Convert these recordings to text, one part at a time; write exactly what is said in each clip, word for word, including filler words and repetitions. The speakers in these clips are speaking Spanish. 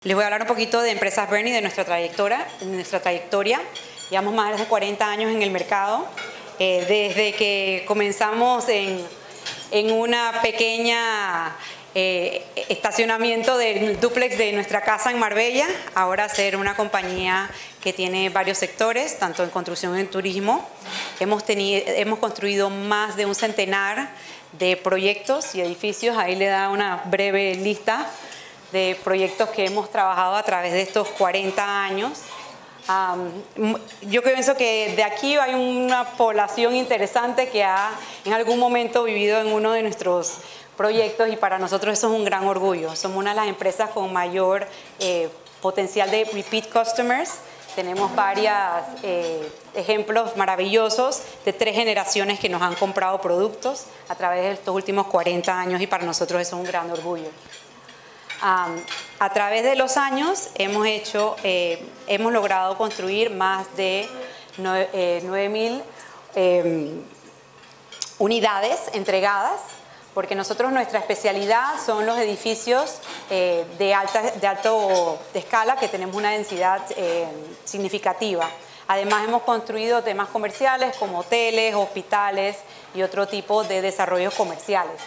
Les voy a hablar un poquito de Empresas Byrne y de nuestra trayectoria. nuestra trayectoria. Llevamos más de cuarenta años en el mercado, eh, desde que comenzamos en, en una pequeña eh, estacionamiento del dúplex de nuestra casa en Marbella, ahora ser una compañía que tiene varios sectores, tanto en construcción y en turismo. Hemos, tenido, hemos construido más de un centenar de proyectos y edificios. Ahí le da una breve lista de proyectos que hemos trabajado a través de estos cuarenta años. Um, yo pienso que de aquí hay una población interesante que ha en algún momento vivido en uno de nuestros proyectos y para nosotros eso es un gran orgullo. Somos una de las empresas con mayor eh, potencial de repeat customers. Tenemos varios eh, ejemplos maravillosos de tres generaciones que nos han comprado productos a través de estos últimos cuarenta años y para nosotros eso es un gran orgullo. Um, a través de los años hemos hecho, eh, hemos logrado construir más de nueve mil eh, unidades entregadas, porque nosotros nuestra especialidad son los edificios eh, de, alta, de alto de escala que tenemos una densidad eh, significativa. Además hemos construido temas comerciales como hoteles, hospitales y otro tipo de desarrollos comerciales.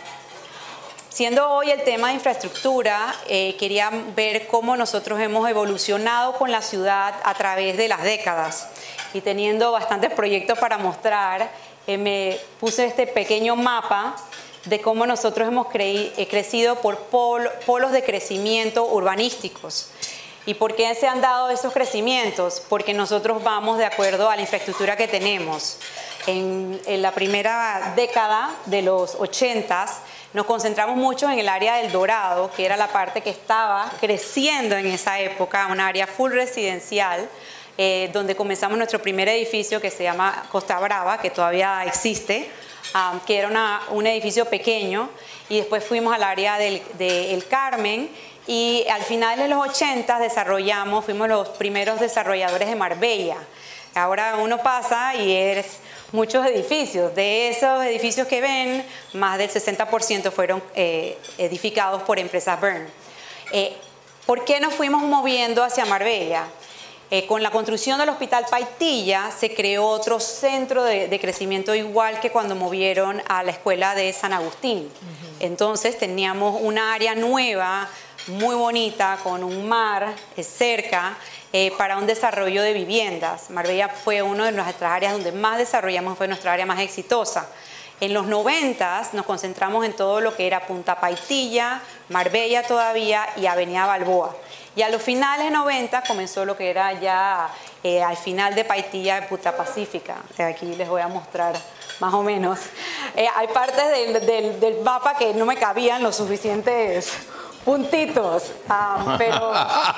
Siendo hoy el tema de infraestructura, eh, quería ver cómo nosotros hemos evolucionado con la ciudad a través de las décadas. Y teniendo bastantes proyectos para mostrar, eh, me puse este pequeño mapa de cómo nosotros hemos cre eh, crecido por pol polos de crecimiento urbanísticos. ¿Y por qué se han dado esos crecimientos? Porque nosotros vamos de acuerdo a la infraestructura que tenemos. En, en la primera década de los ochentas, nos concentramos mucho en el área del Dorado, que era la parte que estaba creciendo en esa época, un área full residencial, eh, donde comenzamos nuestro primer edificio que se llama Costa Brava, que todavía existe, um, que era una, un edificio pequeño, y después fuimos al área del de El Carmen, y al final de los ochentas desarrollamos, fuimos los primeros desarrolladores de Marbella. Ahora uno pasa y es muchos edificios. De esos edificios que ven, más del sesenta por ciento fueron eh, edificados por Empresas Byrne. Eh, ¿Por qué nos fuimos moviendo hacia Marbella? Eh, con la construcción del Hospital Paitilla se creó otro centro de, de crecimiento igual que cuando movieron a la escuela de San Agustín. Uh-huh. Entonces teníamos una área nueva, muy bonita, con un mar eh, cerca, Eh, para un desarrollo de viviendas. Marbella fue una de nuestras áreas donde más desarrollamos, fue nuestra área más exitosa. En los noventas nos concentramos en todo lo que era Punta Paitilla, Marbella todavía y Avenida Balboa. Y a los finales de noventa comenzó lo que era ya eh, al final de Paitilla de Punta Pacífica. Aquí les voy a mostrar más o menos. Eh, hay partes del, del, del mapa que no me cabían los suficientes puntitos, um, pero,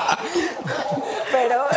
pero,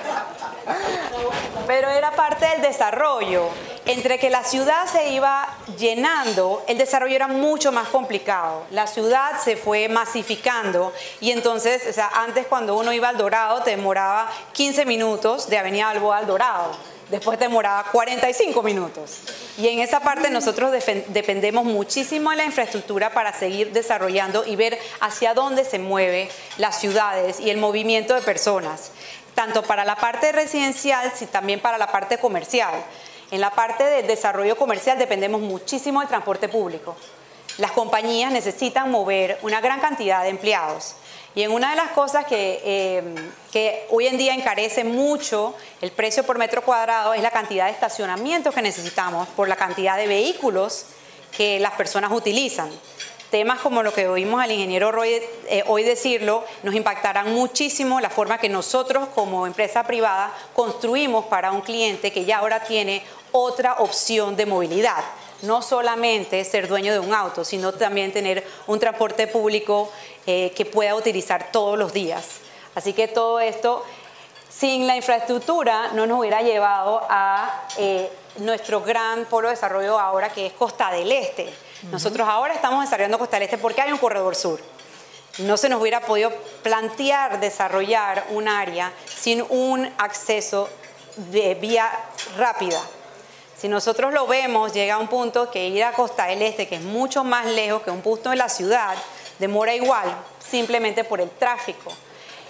pero era parte del desarrollo. Entre que la ciudad se iba llenando, el desarrollo era mucho más complicado. La ciudad se fue masificando y entonces, o sea, antes cuando uno iba al Dorado te demoraba quince minutos de Avenida Balboa al Dorado. Después demoraba cuarenta y cinco minutos. Y en esa parte nosotros dependemos muchísimo de la infraestructura para seguir desarrollando y ver hacia dónde se mueven las ciudades y el movimiento de personas, tanto para la parte residencial, sino también para la parte comercial. En la parte de desarrollo comercial dependemos muchísimo del transporte público. Las compañías necesitan mover una gran cantidad de empleados. Y en una de las cosas que, eh, que hoy en día encarece mucho el precio por metro cuadrado es la cantidad de estacionamientos que necesitamos por la cantidad de vehículos que las personas utilizan. Temas como lo que oímos al ingeniero Roy eh, hoy decirlo, nos impactarán muchísimo la forma que nosotros como empresa privada construimos para un cliente que ya ahora tiene otra opción de movilidad. No solamente ser dueño de un auto, sino también tener un transporte público eh, que pueda utilizar todos los días. Así que todo esto, sin la infraestructura, no nos hubiera llevado a eh, nuestro gran polo de desarrollo ahora, que es Costa del Este. Uh-huh. Nosotros ahora estamos desarrollando Costa del Este porque hay un corredor sur. No se nos hubiera podido plantear desarrollar un área sin un acceso de vía rápida. Si nosotros lo vemos, llega a un punto que ir a Costa del Este, que es mucho más lejos que un punto de la ciudad, demora igual, simplemente por el tráfico.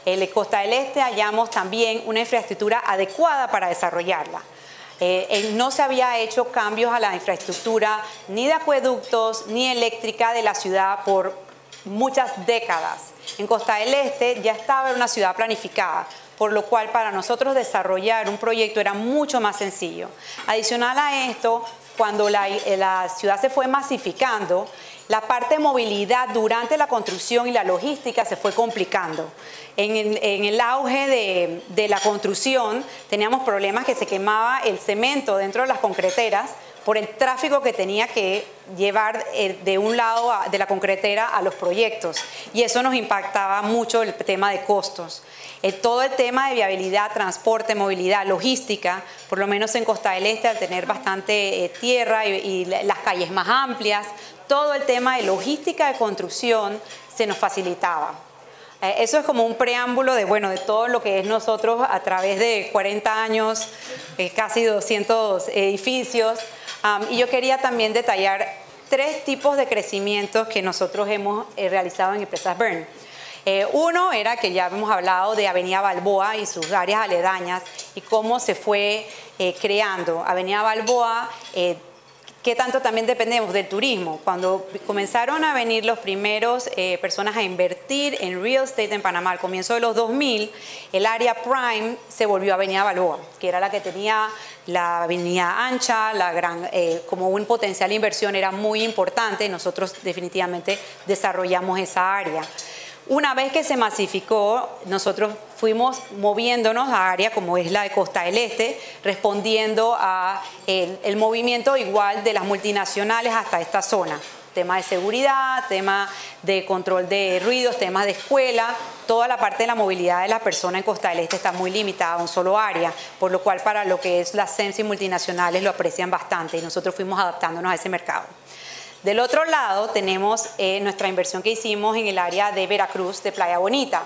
En Costa del Este hallamos también una infraestructura adecuada para desarrollarla. Eh, eh, no se había hecho cambios a la infraestructura ni de acueductos ni eléctrica de la ciudad por muchas décadas. En Costa del Este ya estaba en una ciudad planificada, por lo cual para nosotros desarrollar un proyecto era mucho más sencillo. Adicional a esto, cuando la, la ciudad se fue masificando, la parte de movilidad durante la construcción y la logística se fue complicando. En el, en el auge de, de la construcción teníamos problemas que se quemaba el cemento dentro de las concreteras por el tráfico que tenía que llevar de un lado a, de la concretera a los proyectos, y eso nos impactaba mucho el tema de costos. Eh, todo el tema de viabilidad, transporte, movilidad, logística, por lo menos en Costa del Este, al tener bastante eh, tierra y, y las calles más amplias, todo el tema de logística de construcción se nos facilitaba. Eh, eso es como un preámbulo de, bueno, de todo lo que es nosotros a través de cuarenta años, eh, casi doscientos edificios. Um, y yo quería también detallar tres tipos de crecimientos que nosotros hemos eh, realizado en Empresas Bern. Eh, uno era que ya hemos hablado de Avenida Balboa y sus áreas aledañas y cómo se fue eh, creando. Avenida Balboa, eh, que tanto también dependemos del turismo. Cuando comenzaron a venir los primeros eh, personas a invertir en real estate en Panamá al comienzo de los dos mil, el área prime se volvió Avenida Balboa, que era la que tenía la avenida ancha, la gran, eh, como un potencial de inversión era muy importante. Nosotros definitivamente desarrollamos esa área. Una vez que se masificó, nosotros fuimos moviéndonos a áreas como es la de Costa del Este, respondiendo a el, el movimiento igual de las multinacionales hasta esta zona. Tema de seguridad, tema de control de ruidos, temas de escuela, toda la parte de la movilidad de la persona en Costa del Este está muy limitada a un solo área, por lo cual para lo que es las C E M S y multinacionales lo aprecian bastante y nosotros fuimos adaptándonos a ese mercado. Del otro lado tenemos eh, nuestra inversión que hicimos en el área de Veracruz, de Playa Bonita.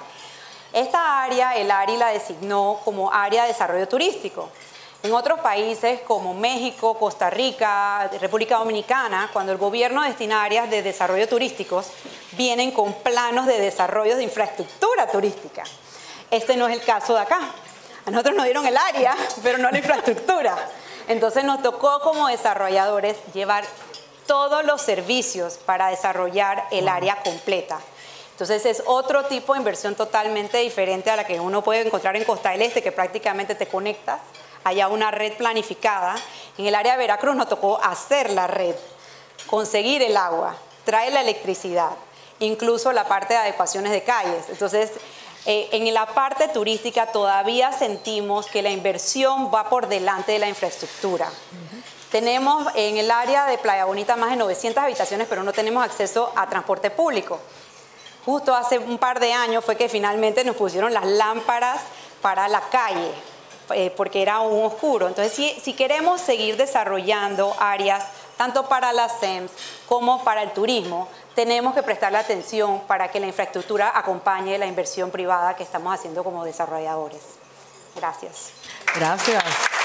Esta área, el A R I la designó como área de desarrollo turístico. En otros países como México, Costa Rica, República Dominicana, cuando el gobierno destina áreas de desarrollo turísticos, vienen con planos de desarrollo de infraestructura turística. Este no es el caso de acá. A nosotros nos dieron el área, pero no la infraestructura. Entonces nos tocó como desarrolladores llevar todos los servicios para desarrollar el área completa. Entonces es otro tipo de inversión totalmente diferente a la que uno puede encontrar en Costa del Este, que prácticamente te conectas, haya una red planificada. En el área de Veracruz nos tocó hacer la red, conseguir el agua, traer la electricidad, incluso la parte de adecuaciones de calles. Entonces, eh, en la parte turística todavía sentimos que la inversión va por delante de la infraestructura. Uh-huh. Tenemos en el área de Playa Bonita más de novecientas habitaciones, pero no tenemos acceso a transporte público. Justo hace un par de años fue que finalmente nos pusieron las lámparas para la calle, eh, porque era aún oscuro. Entonces, si, si queremos seguir desarrollando áreas, tanto para las C E M S como para el turismo, tenemos que prestarle atención para que la infraestructura acompañe la inversión privada que estamos haciendo como desarrolladores. Gracias. Gracias.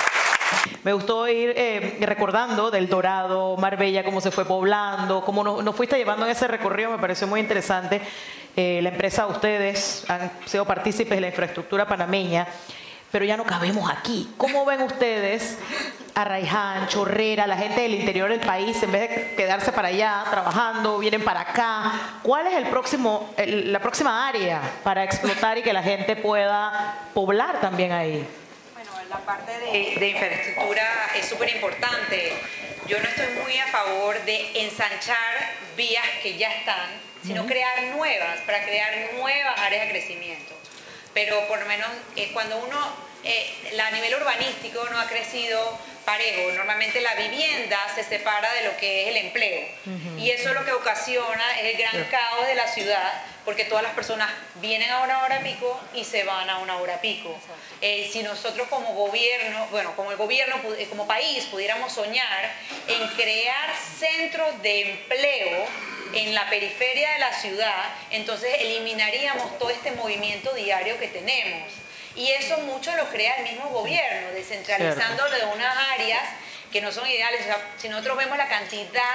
Me gustó ir eh, recordando del Dorado, Marbella, cómo se fue poblando, cómo nos, nos fuiste llevando en ese recorrido, me pareció muy interesante. Eh, la empresa, ustedes han sido partícipes de la infraestructura panameña, pero ya no cabemos aquí. ¿Cómo ven ustedes a Raiján, Chorrera, la gente del interior del país, en vez de quedarse para allá trabajando, vienen para acá? ¿Cuál es el próximo, el, la próxima área para explotar y que la gente pueda poblar también ahí? La parte de, de infraestructura es súper importante. Yo no estoy muy a favor de ensanchar vías que ya están, sino uh-huh. crear nuevas, para crear nuevas áreas de crecimiento. Pero por lo menos eh, cuando uno, eh, a nivel urbanístico, no ha crecido parejo. Normalmente la vivienda se separa de lo que es el empleo. Uh-huh. Y eso lo que ocasiona es el gran yeah. caos de la ciudad, porque todas las personas vienen a una hora pico y se van a una hora pico. Eh, si nosotros como gobierno, bueno, como el gobierno, como país, pudiéramos soñar en crear centros de empleo en la periferia de la ciudad, entonces eliminaríamos todo este movimiento diario que tenemos. Y eso mucho lo crea el mismo gobierno, descentralizándolo de unas áreas que no son ideales. O sea, si nosotros vemos la cantidad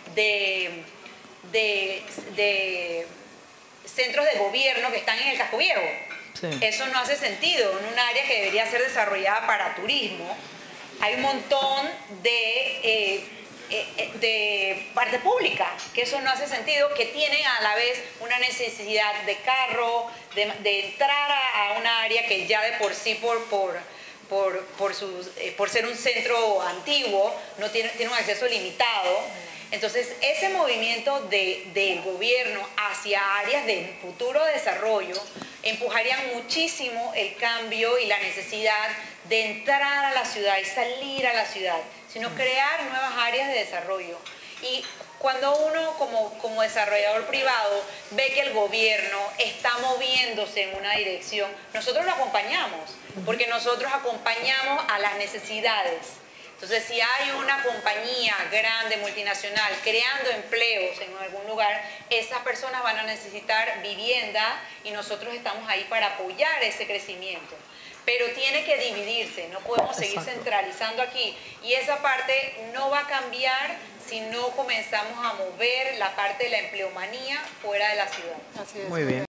de, de, de centros de gobierno que están en el casco viejo, Sí. Eso no hace sentido en un área que debería ser desarrollada para turismo. Hay un montón de, eh, eh, de parte pública, que eso no hace sentido, que tienen a la vez una necesidad de carro, de, de entrar a, a una área que ya de por sí, por, por, por, por, sus, eh, por ser un centro antiguo, no tiene, tiene un acceso limitado. Entonces, ese movimiento de, del gobierno hacia áreas de futuro desarrollo empujarían muchísimo el cambio y la necesidad de entrar a la ciudad y salir a la ciudad, sino crear nuevas áreas de desarrollo. Y cuando uno como, como desarrollador privado ve que el gobierno está moviéndose en una dirección, nosotros lo acompañamos, porque nosotros acompañamos a las necesidades. Entonces, si hay una compañía grande, multinacional, creando empleos en algún lugar, esas personas van a necesitar vivienda y nosotros estamos ahí para apoyar ese crecimiento. Pero tiene que dividirse, no podemos seguir Exacto. centralizando aquí. Y esa parte no va a cambiar si no comenzamos a mover la parte de la empleomanía fuera de la ciudad. Así es. Muy bien.